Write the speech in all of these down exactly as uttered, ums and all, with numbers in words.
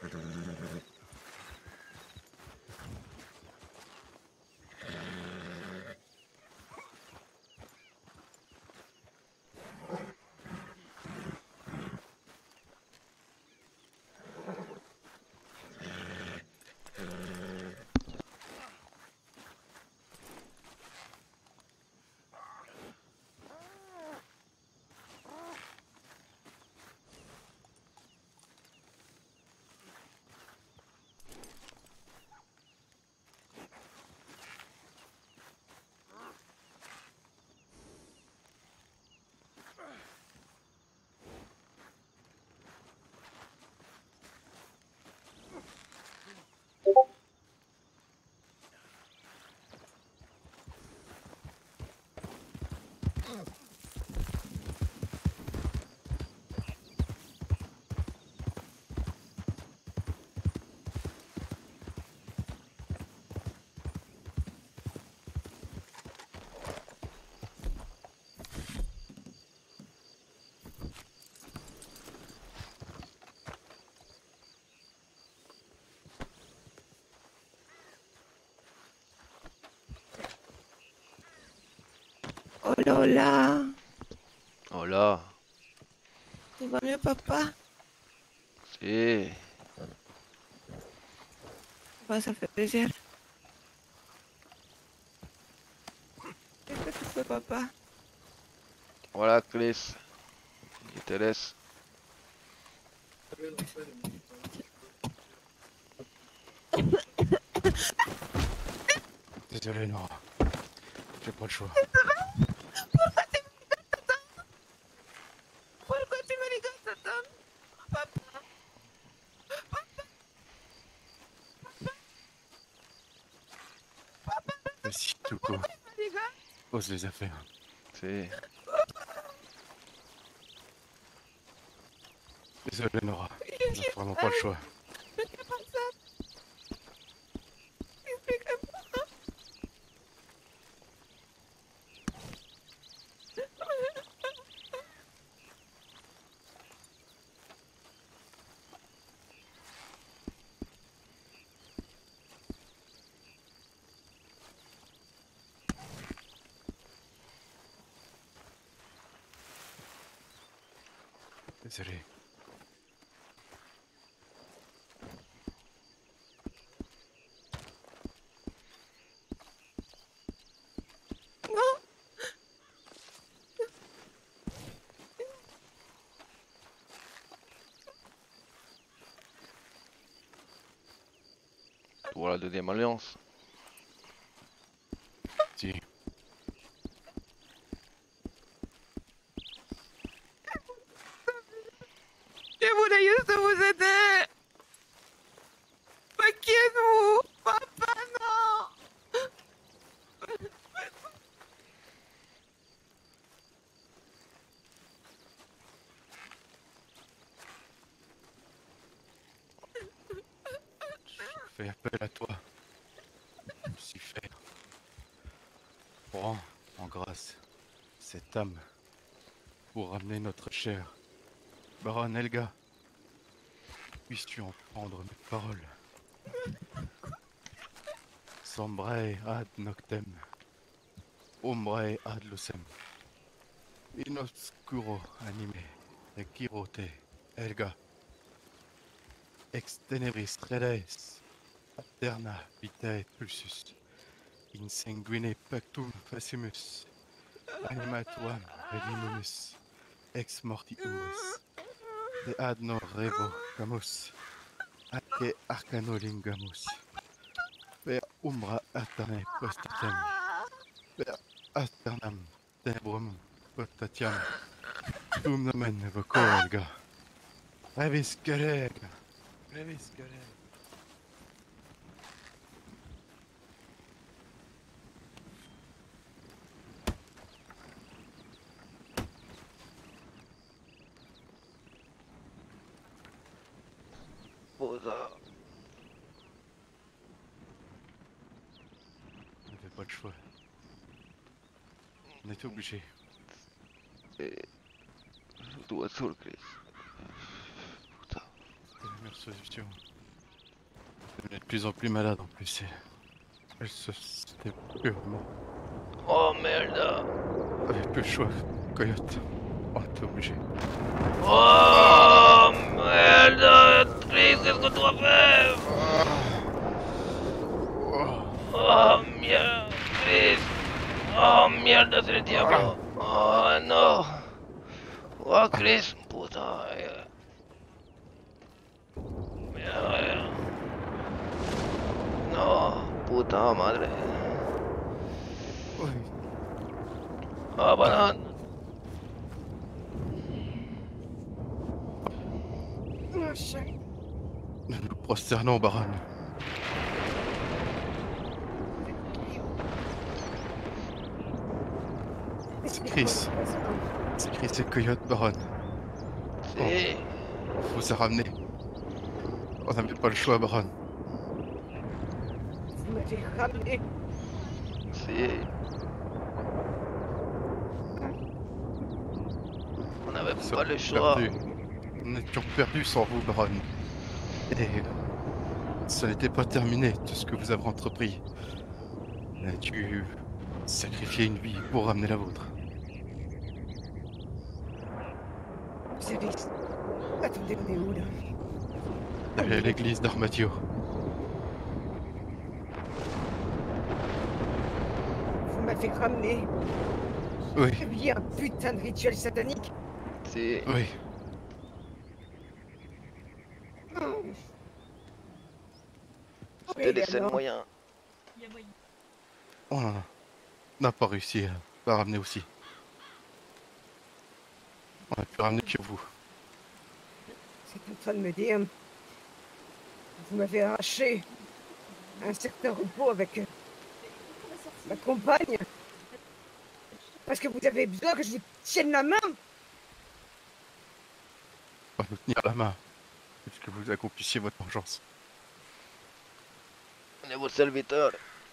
Oh là là, Oh là, tu vas mieux, papa? si. Bah, ça fait plaisir. Qu'est-ce que tu fais, papa? Voilà, Chris. Je te laisse. Désolé, Nora. J'ai pas le choix. Pourquoi tu me ligotes autant? Pourquoi tu me ligotes autant? Papa, Mais si, Tuko, tu me ligotes? pose les affaires. Si. Désolé, Nora. Je J'ai suis vraiment pas le mal. choix. Je ne fais pas ça. Explique-moi. Désolé. Non, Pour la deuxième alliance. Si. je voulais juste vous aider. Mais qui êtes-vous? Papa, non. Je fais appel à toi, Lucifer. Prends en grâce cette âme pour ramener notre chère Baronne Helga. Puisses-tu en prendre mes paroles? Sombrae ad noctem, ombrae ad lucem, in obscuro anime, requirote, Helga, ex tenebris redes, aterna vitae pulsus, in sanguine pactum facimus, anima tuam redimumus, ex morti umbris, de ad no revo camus, atque arcano lingamus, per umbra aterne postatiam, per aternam tenebrum postatiam, tum nomen voco Helga, revis Helga, revis Helga. Posa. On n'avait pas le choix. On était obligé. Eh, tu azul, Chris. Puta. C'était la meilleure solution. devenait de plus en plus malade en plus. Et elle se c'était purement. Oh merde. Avec le choix, Coyote. On était obligé. Oh merde. Chris, qu'est-ce que tu as fait? Oh merde. Chris. Oh merde, c'est le diable. Oh non. Oh Chris, putain. Merde. No, puta madre. Oui. Ah, banane. Nous nous prosternons, Baron. C'est Chris. C'est Chris et Coyote, Baron. Si. On vous a ramené. On n'avait pas le choix, Baron. Vous m'avez ramené. Si. On n'avait Nous pas sommes le choix. perdus. Nous étions perdus sans vous, Baron. Et ce n'était pas terminé, tout ce que vous avez entrepris. On a dû sacrifier une vie pour ramener la vôtre. Vous avez... Attendez, on est où là? Derrière l'église d'Armadio. Vous m'avez ramené. Oui, Il y a un putain de rituel satanique. Si. oui. C'était Oui, les seuls alors, moyens. On n'a pas réussi à la ramener aussi. On a pu ramener que vous. c'est en train de me dire... Vous m'avez arraché un certain repos avec euh, ma compagne. Parce que vous avez besoin que je vous tienne la main. On va nous tenir la main. Puisque vous accomplissiez votre vengeance. On est vos serviteurs.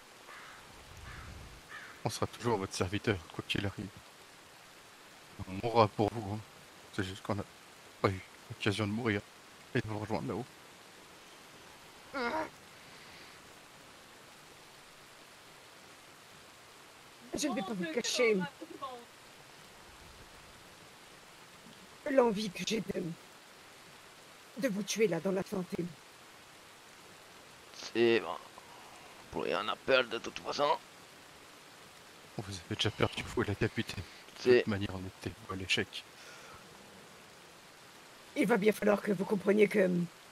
On sera toujours votre serviteur, quoi qu'il arrive. On mourra pour vous. Hein. C'est juste qu'on n'a pas eu l'occasion de mourir et de vous rejoindre là-haut. Je ne vais pas vous cacher l'envie que j'ai de... de vous tuer là dans la santé. Si, bon. Pour rien à perdre de toute façon. Vous avez déjà perdu, vous et la capitaine. De Si. toute manière, on était à l'échec. Il va bien falloir que vous compreniez que...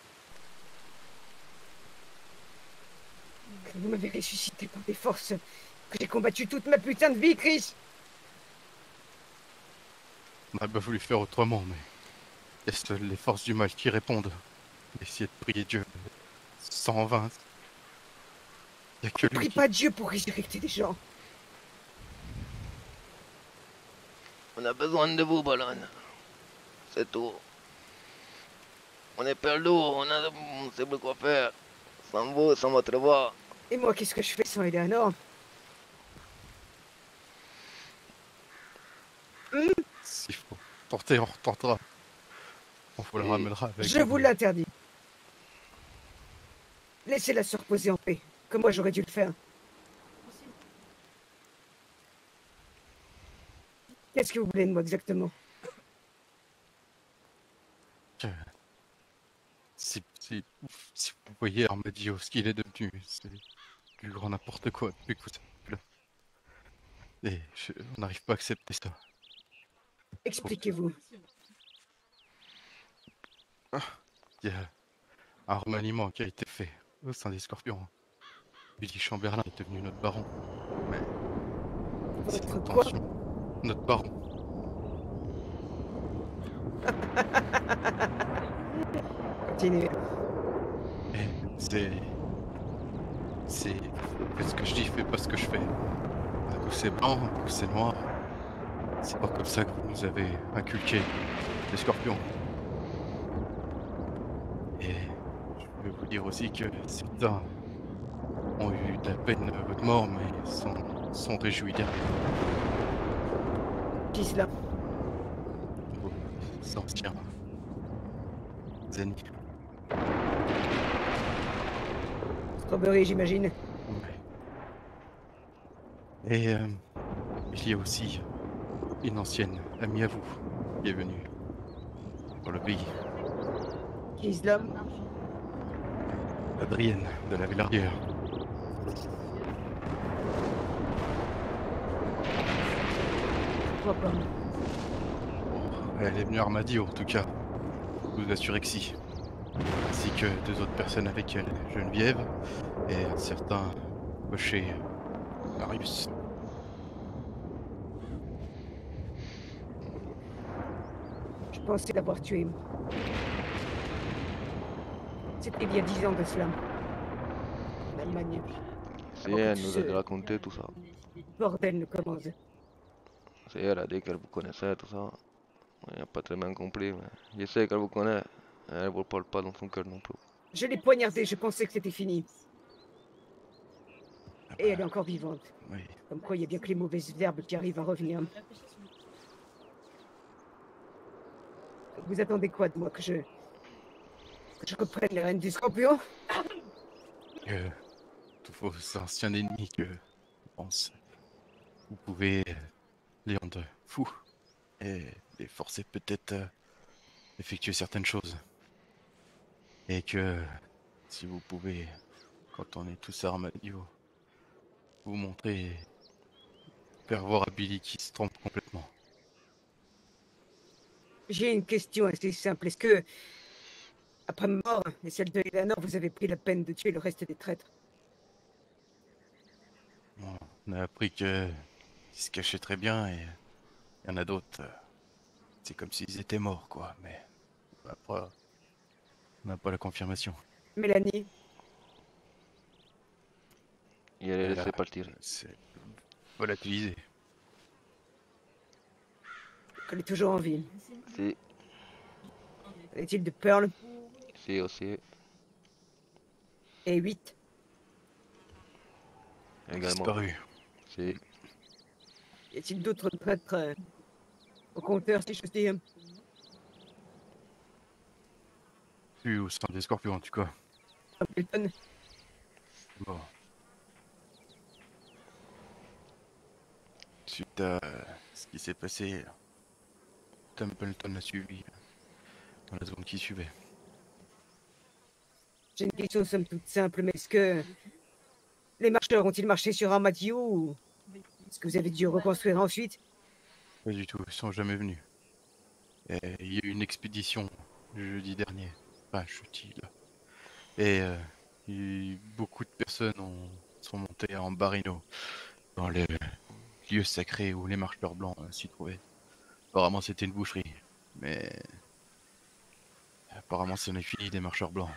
que vous m'avez ressuscité par des forces que j'ai combattu toute ma putain de vie, Chris. On n'a pas voulu faire autrement, mais... il y a seules les forces du mal qui répondent. Essayez de prier Dieu. Sans vaincre. Il n'y a que lui Prie qui... pas Dieu pour résurrecter des gens. On a besoin de vous, Baron. C'est tout. On est perdu, on a... on ne sait plus quoi faire. Sans vous, sans votre voix. Et moi, qu'est-ce que je fais sans Eleanor? S'il faut tenter, on retentera. On vous la Et ramènera avec... Je vous l'interdis. Laissez-la se reposer en paix, comme moi j'aurais dû le faire. Qu'est-ce que vous voulez de moi exactement? Que... Si, si, si vous voyez Armadio, ce qu'il est devenu, c'est du grand n'importe quoi depuis que vous êtes plus là. Et je- on n'arrive pas à accepter ça. Expliquez-vous. Il y a un remaniement qui a été fait au sein des Scorpions. Billy Chamberlain est devenu notre baron. Mais c'est Votre quoi? intention. Notre baron. Continuez. Et c'est... C'est... Fais ce que je dis, fais pas ce que je fais. Un coup c'est blanc, un coup c'est noir. C'est pas comme ça que vous nous avez inculqué les Scorpions. Et je veux vous dire aussi que certains ont eu de la peine à votre mort, mais sont, sont réjouis derrière. Qui cela? Vos anciens ennemis. Strawberry, j'imagine. Ouais. Et euh, il y a aussi une ancienne amie à vous qui est venue dans le pays, Qui est l'homme? Adrienne de la Villardière. Pourquoi pas? Elle est venue à Armadillo, en tout cas. Je vous assurez que si. Ainsi que deux autres personnes avec elle, Geneviève et un certain cocher Marius. Je pensais l'avoir tué. C'était il y a dix ans de cela. En Allemagne. C'est Avant que elle tout nous a ce raconté tout ça. bordel ne commence. C'est elle a dit qu'elle vous connaissait, tout ça. Il n'a pas très bien compris, mais je sais qu'elle vous connaît. Elle ne vous parle pas dans son cœur non plus. Je l'ai poignardée, je pensais que c'était fini. Ah Et elle est bah, encore vivante. oui. Comme quoi, il y a bien que les mauvaises verbes qui arrivent à revenir. Vous attendez quoi de moi? Que je... que je reprenne les rênes du scorpion? Que tous vos anciens ennemis que je pense vous pouvez les rendre fous et les forcer peut-être à effectuer certaines choses. Et que si vous pouvez, quand on est tous à Armadillo, vous montrer, faire voir à Billy qui se trompe complètement. J'ai une question assez simple. Est-ce que, après ma mort et celle de Eleanor, vous avez pris la peine de tuer le reste des traîtres? Bon, on a appris que ils se cachaient très bien et il y en a d'autres. euh, C'est comme s'ils étaient morts, quoi. Mais après, on n'a pas la confirmation. Mélanie, Et elle est Et là, laissée partir. c'est volatilisé. elle est toujours en vie. Si, Est-il de Pearl si aussi, et huit? également. Disparu. Si, Y a-t-il d'autres traîtres euh, au compteur, si j'ose dire? Plus au sein des scorpions, en tout cas. Templeton? Bon. Suite à ce qui s'est passé, Templeton l'a suivi dans la zone qui suivait. J'ai une question somme toute simple, mais est-ce que les marcheurs ont-ils marché sur Armadillo ou est-ce que vous avez dû reconstruire ensuite? Pas du tout, ils sont jamais venus. Et il y a eu une expédition jeudi dernier. Enfin, jeudi, là. Et euh, il- beaucoup de personnes ont, sont montées en Barino, dans le lieu sacré où les marcheurs blancs euh, s'y trouvaient. Apparemment, c'était une boucherie. Mais apparemment, c'en est fini des marcheurs blancs.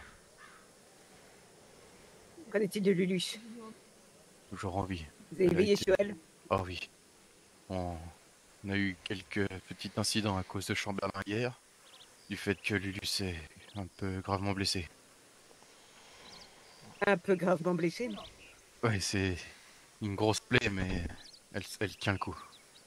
Qu'en est-il de Lulus? Toujours en vie. Vous avez Elle a veillé été- sur elle? Oh oui. On... on a eu quelques petits incidents à cause de Chamberlain hier, du fait que Lulus est un peu gravement blessé. Un peu gravement blessée. Ouais, c'est une grosse plaie, mais elle, elle tient le coup.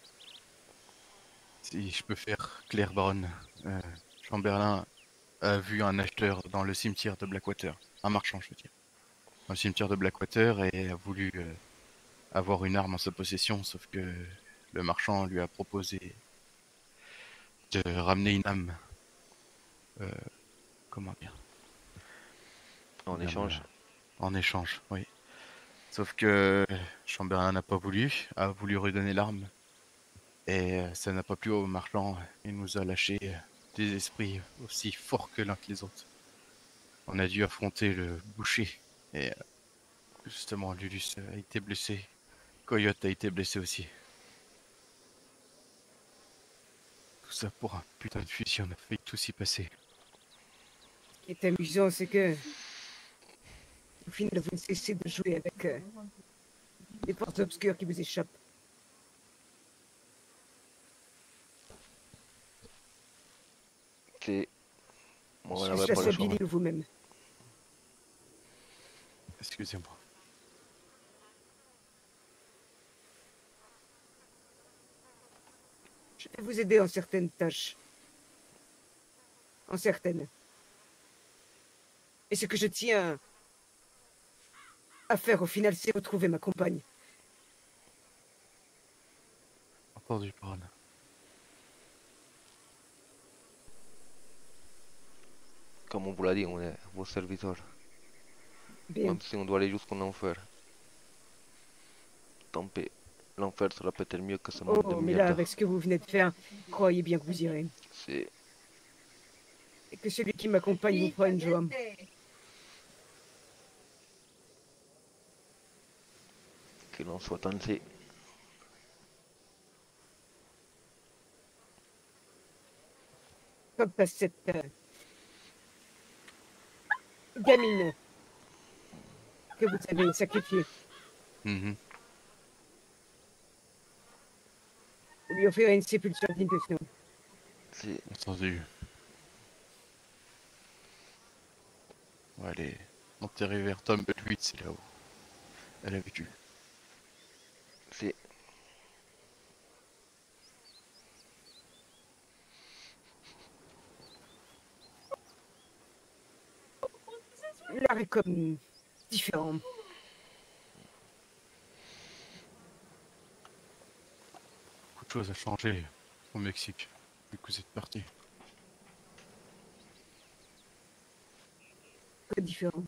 Si je peux faire clair, Baron, euh, Chamberlain a vu un acheteur dans le cimetière de Blackwater, un marchand, je veux dire, dans le cimetière de Blackwater, et a voulu euh, avoir une arme en sa possession, sauf que le marchand lui a proposé de ramener une âme. Euh, comment dire? en Une âme, échange. euh, En échange, oui. Sauf que Chamberlain n'a pas voulu, a voulu redonner l'arme. Et euh, ça n'a pas plu au marchand. Il nous a lâché euh, des esprits aussi forts que l'un que les autres. On a dû affronter le boucher. Et euh, justement, Lulus a été blessé. Coyote a été blessé aussi. Tout ça pour un putain de fusil, on a failli tout s'y passer. Ce qui est amusant, c'est que au final, vous ne cessez de jouer avec euh, les forces obscures qui vous échappent. Si, bon, on Je n'avait suis pas le chasse à choix. Billy vous-même. Excusez-moi. Je vais vous aider en certaines tâches. En certaines. Et ce que je tiens à faire au final, c'est retrouver ma compagne. Entendu, Baron. Comme on vous l'a dit, on est vos serviteurs. Bien. Même si on doit aller jusqu'en enfer. Tant pis. L'enfer sera peut-être mieux que ce monde de Oh, mais là, merde. avec ce que vous venez de faire, croyez bien que vous irez. C'est... Et que celui qui m'accompagne vous fera une joie. Qu'il en soit ainsi. Quant à cette euh, gamine que vous avez sacrifiée, Mhm. vous lui offrirez une sépulture digne de ce nom. C'est... Entendu. On va aller enterrer vers Tom huit, c'est là où elle a vécu. C'est... L'art est comme différent. Beaucoup de choses à changer au Mexique, vu que vous êtes parti. Très différent.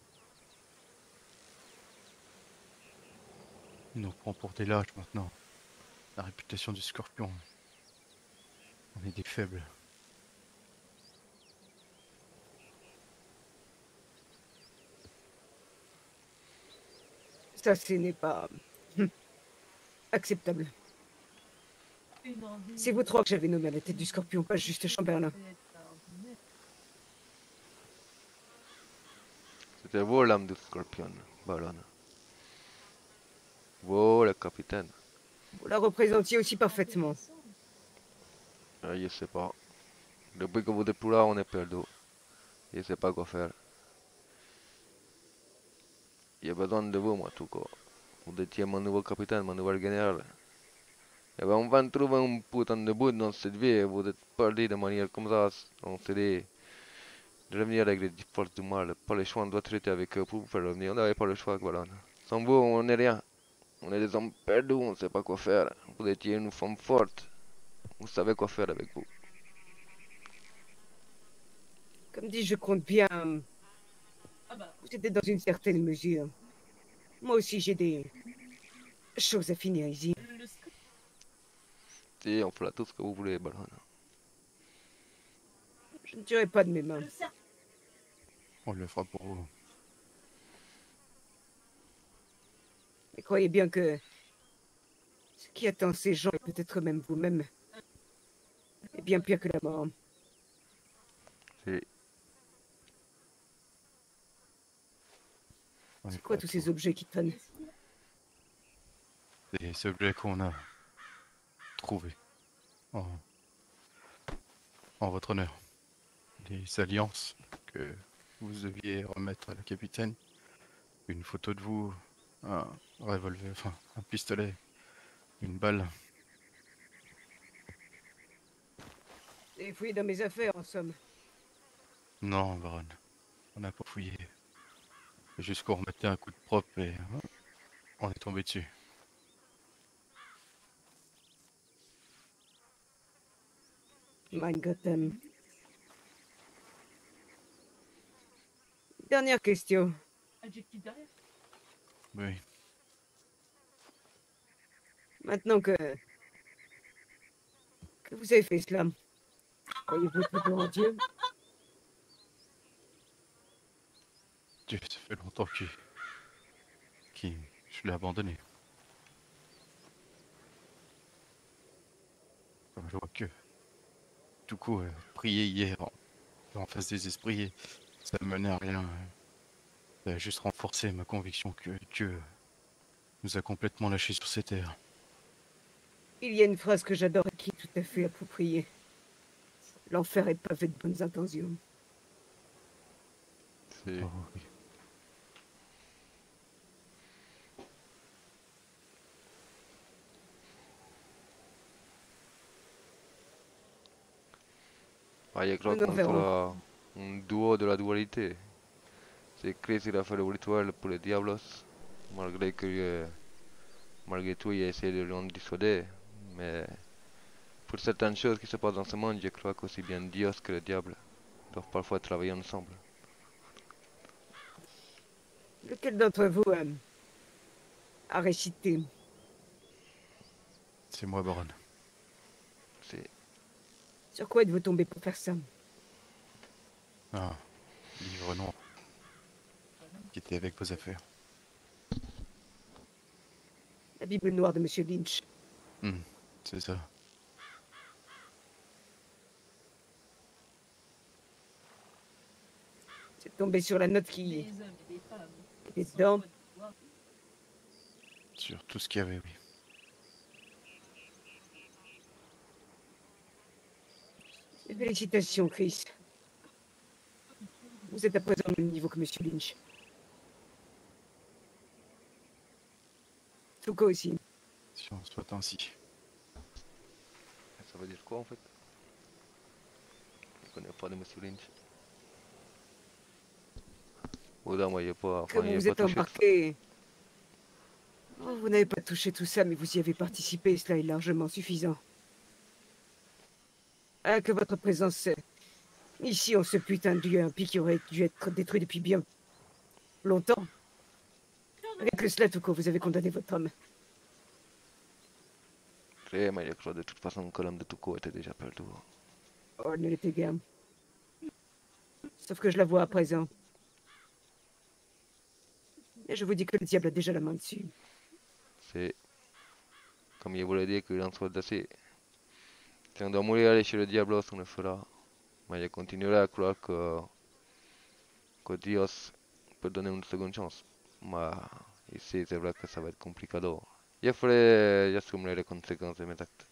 Il nous prend pour des lâches maintenant. La réputation du Scorpion. On est des faibles. Ça, ce n'est pas hum, acceptable. C'est vous trois que j'avais nommé à la tête du Scorpion, pas juste Chamberlain. C'était vous l'âme du Scorpion, Baron. Vous, le capitaine. Vous la représentiez aussi parfaitement. Ah, je sais pas. Depuis que vous êtes plus là, on est perdu. Je sais pas quoi faire. J'ai besoin de vous, moi, tout cas. Vous étiez mon nouveau capitaine, mon nouvel général. Et ben, on va trouver un putain de but dans cette vie et vous êtes perdu de manière comme ça. On s'est dit de revenir avec les forces du mal. Pas le choix, on doit traiter avec eux pour vous faire revenir. On n'avait pas le choix, voilà. Sans vous, on n'est rien. On est des hommes perdus, on ne sait pas quoi faire. Vous étiez une femme forte. Vous savez quoi faire avec vous. Comme dit, je compte bien vous aider dans une certaine mesure. Moi aussi, j'ai des choses à finir ici. Si, on fera tout ce que vous voulez, Baron. Je ne dirai pas de mes mains. On le fera pour vous. Mais croyez bien que ce qui attend ces gens, et peut-être même vous-même, est bien pire que la mort. Si. On est C'est quoi prêts tous pour ces objets qui traînent? des objets qu'on a trouvés en, en votre honneur. Des alliances que vous deviez remettre à la capitaine. Une photo de vous, un revolver, enfin un pistolet, une balle. Et fouillé dans mes affaires, en somme. Non, Baron, on n'a pas fouillé. C'est juste qu'on remettait un coup de propre et hein, on est tombé dessus. Mein Gott. euh. Dernière question. Oui, Maintenant que, que vous avez fait cela, croyez-vous plutôt en Dieu? Dieu, ça fait longtemps qu'il... qu'il... je l'ai abandonné. Comme je vois que... Du coup, euh, prier hier en, en face des esprits, ça ne menait à rien. euh. Ça a juste renforcé ma conviction que Dieu nous a complètement lâchés sur ces terres. Il y a une phrase que j'adore et qui est tout à fait appropriée. L'enfer est pavé de bonnes intentions. Si. Oh, oui. Ah, je crois Nous nous qu'on verrons. sera un duo de la dualité. C'est Chris, il a fait le rituel pour les Diablos. Malgré que, euh, malgré tout, il a essayé de l'en dissuader. Mais pour certaines choses qui se passent dans ce monde, je crois qu'aussi bien Dieu que le diable doivent parfois travailler ensemble. Lequel d'entre vous euh, a récité? C'est moi, Baron. C'est Sur quoi êtes-vous tombé pour faire ça? Ah, livre noir. Qui était avec vos affaires. La Bible noire de Monsieur Lynch. Hmm, c'est ça. C'est tombé sur la note qui était dedans. Sur tout ce qu'il y avait, oui. Félicitations, Chris. Vous êtes à présent au même niveau que Monsieur Lynch. Tuco aussi. Si on soit ainsi. Ça veut dire quoi en fait? Je connais pas de Monsieur Lynch. Oda, moi, il a pas, enfin, Comme il a vous pas êtes touché ça. embarqué. Oh, vous n'avez pas touché tout ça, mais vous y avez participé, cela est largement suffisant. Ah, que votre présence euh, ici, en ce putain de lieu impie qui aurait dû être détruit depuis bien longtemps. Avec le cela, Tuco, vous avez condamné votre homme. Eh, mais je crois de toute façon que l'homme de Tuco était déjà perdu. Oh, elle ne l'était guère. Sauf que je la vois à présent. Et je vous dis que le diable a déjà la main dessus. C'est comme je vous l'ai dit qu'il en soit d'assez. Si on doit mourir aller chez le diable, on le fera. Mais je continuerai à croire que, que Dieu peut donner une seconde chance. Mais ici, c'est vrai que ça va être compliqué. Je ferai, j'assumerai les conséquences de mes actes.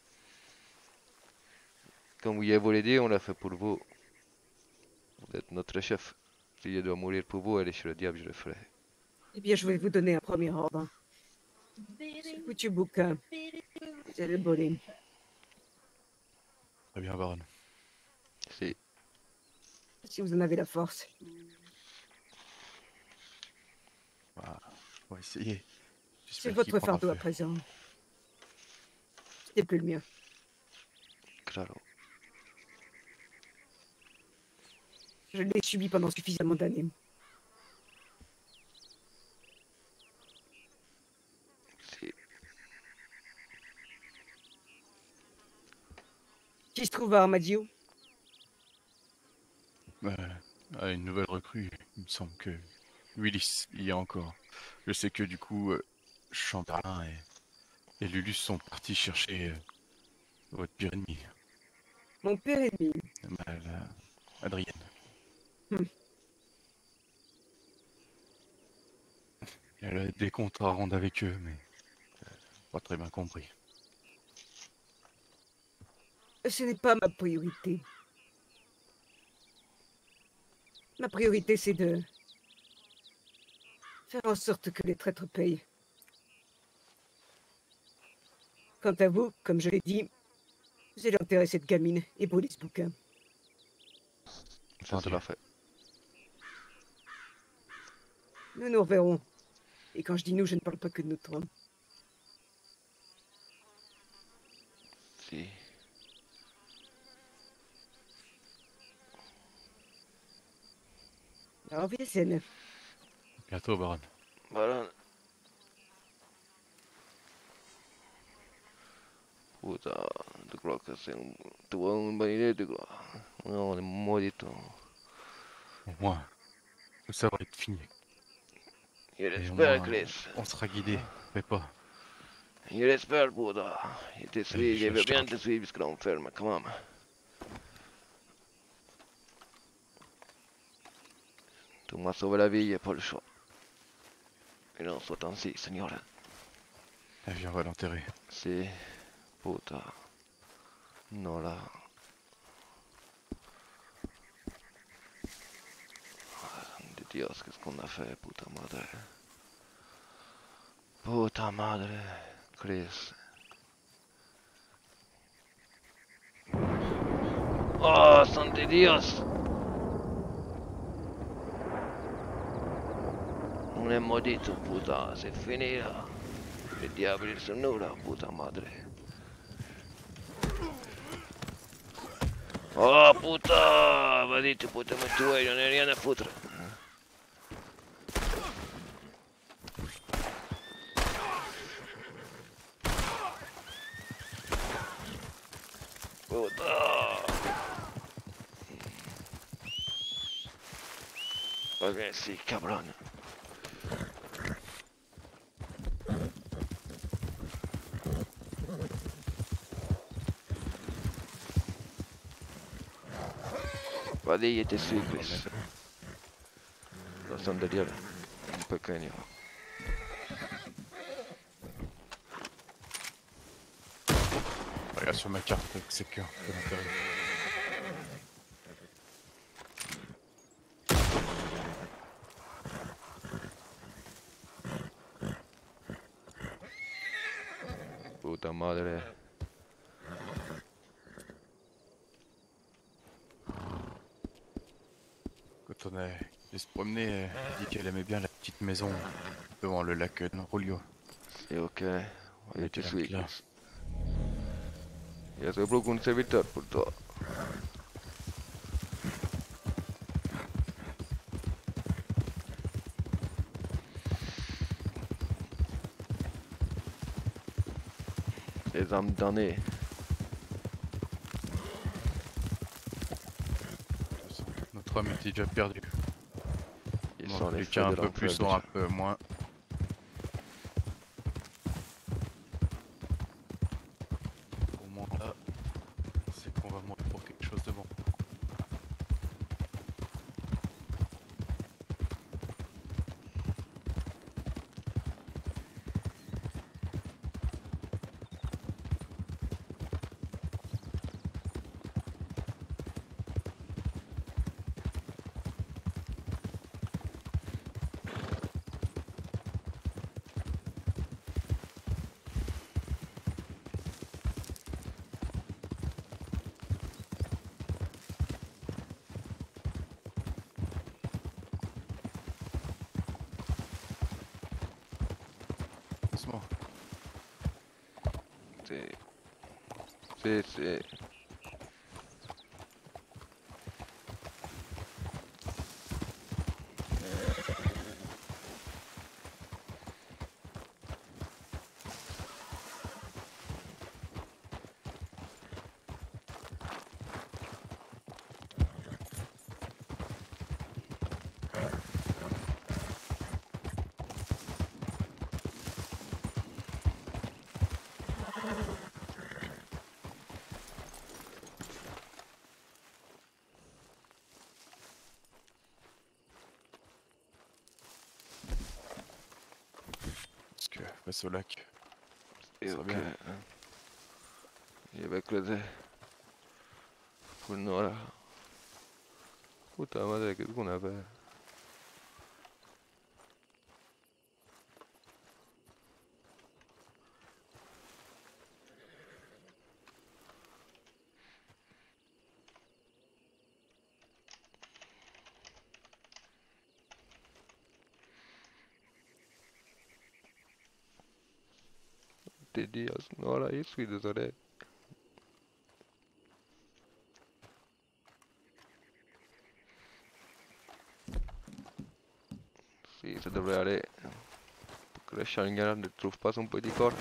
Comme je vous l'ai dit, on l'a fait pour vous. Vous êtes notre chef. Si je dois mourir pour vous, aller chez le diable, je le ferai. Eh bien, je vais vous donner un premier ordre. Ce foutu bouquin. C'est le voler. Très bien, Baron. Si, Si vous en avez la force. Voilà. On va essayer. C'est J'espère qu'il votre prendra fardeau à feu. présent. C'était plus le mien. claro. Je l'ai subi pendant suffisamment d'années. Si, Qui se trouve à Armadio? Euh, ah, une nouvelle recrue. Il me semble que Willis il y a encore. Je sais que du coup, euh, Chamberlain et, et Lulus sont partis chercher euh, votre pire ennemi, Mon père ennemi. ma- la- Adrienne. Hmm. Elle a des comptes à rendre avec eux, mais euh, pas très bien compris. Ce n'est pas ma priorité. Ma priorité, c'est de faire en sorte que les traîtres payent. Quant à vous, comme je l'ai dit, vous allez enterrer cette gamine et brûler ce bouquin. ça sera fait. Nous nous reverrons. Et quand je dis nous, je ne parle pas que de nous trois. Si. Auf Wiedersehen. Bientôt, Baron. Voilà. Puta, tu crois que c'est un... tu vois une bonne idée, tu crois? Non, on est maudito. Au moins, ça va être fini. Je Et au l'espère, moins, Chris. on sera guidé. Fais pas. Je l'espère, puta. Je te suis, je- je veux je bien te- te suivre jusqu'à l'enferme, quand même. Tu m'as sauvé la vie, j'ai pas le choix. Il en soit ainsi, Seigneur. Eh bien, on va l'enterrer. Si, puta. Non, là. De Dios, qu'est-ce qu'on a fait, puta madre. Puta madre, Chris. Oh, santo Dios. Non è maudito, puta, c'est fini là. Les diables ils sont nous là, puta madre. Oh puta, vas-y, tu peux te me tuer, j'en ai rien à foutre. Puta. Vas-y, si, cabron. Vas-y, il était sûr, Chris. Lo stanno da dire un pequeño. Regarde sur ma carte avec ses cœurs de l'intérieur. Puta madre. Quand on a allé se promener, elle dit qu'elle aimait bien la petite maison devant le lac de Rolio. Sì, ok. Elle Io était ti seguo. là. Io sono proprio un servitore, purtroppo. Les âmes damnées. Notre homme était déjà perdu. Ils Bon, sont les les feux cas un de peu plus l'enfer sont un déjà. peu moins. Au moins là, c'est qu'on va mourir pour quelque chose de bon. Doucement. Sì. Sì, sì. Parce que face au lac, Sì, ça va ok. bien. Io per credere. Un'ora. Puta madre, che una per. Ti Dio, un'ora io sui désolé. Sì, se dovrei avere. Pour que le Schallinger ne trouve pas son petit corps.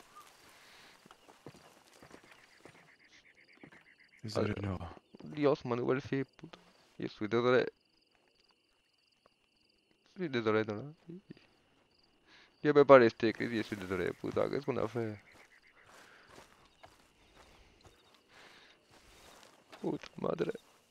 Désolé Nora. Dios, ma nouvelle fille, puta. Io sui désolé. Je suis désolé, Nora. Je peux pas rester, Chris, je suis désolé, putain, qu'est-ce qu'on a fait? Puta madre.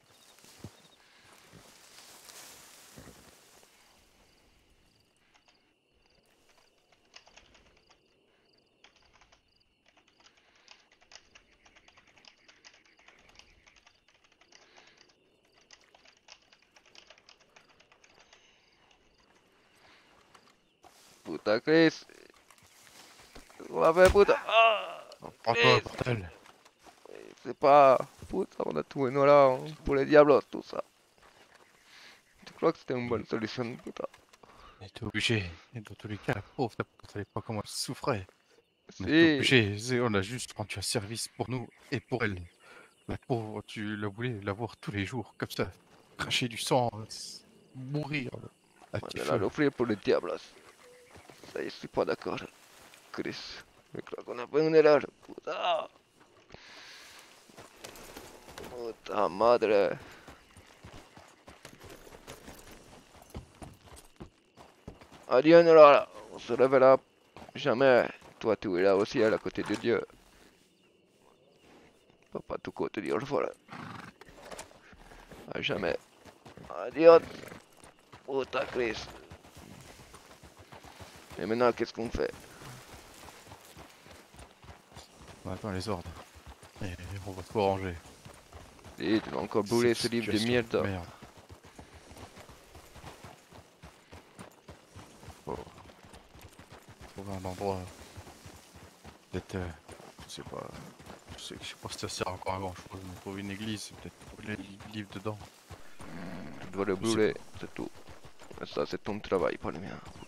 Puta, Chris. On l'a fait, puta. Ah, Prends-toi, Chris. bordel. C'est pas. Puta, on a tout Nora hein, pour les diablos, tout ça. Tu crois que c'était une bonne solution, puta? On était obligé. Et dans tous les cas, la pauvre, t'as- vous savez pas comment elle souffrait. On était Si, obligé. c'est- On a juste rendu un service pour nous et pour elle. La pauvre, tu la voulais la voir tous les jours, comme ça. Cracher du sang, euh, s- mourir à petit me la feu. offrir por el diablos. Ahí estoy por d'accord, Chris. Me creo que una puñalada, puta. Puta madre. Adieu, alors. On se reverra jamais. Toi, tu iras au ciel à côté de Dieu. Pas tout côté de Dieu, voilà. À jamais. Adieu. Puta Chris. Et maintenant, qu'est-ce qu'on fait? On attend les ordres. Et on va tout arranger. Et tu vas encore brûler ce Cette livre de situation merde. Merde. Faut trouver un endroit. Peut-être. euh, je sais pas. Je sais, je sais pas si ça sert encore à grand chose. Mais trouver une église, peut-être brûler le livre dedans. Tu dois le Je sais brûler, c'est tout. Ça, c'est ton travail, pas le mien.